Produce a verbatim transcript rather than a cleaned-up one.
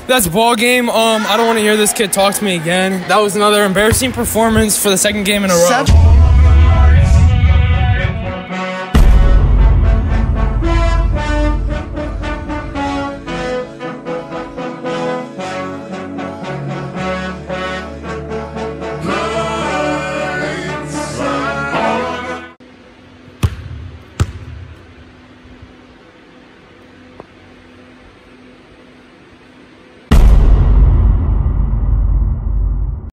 That's a ball game. Um, I don't want to hear this kid talk to me again. That was another embarrassing performance for the second game in a row. Seven.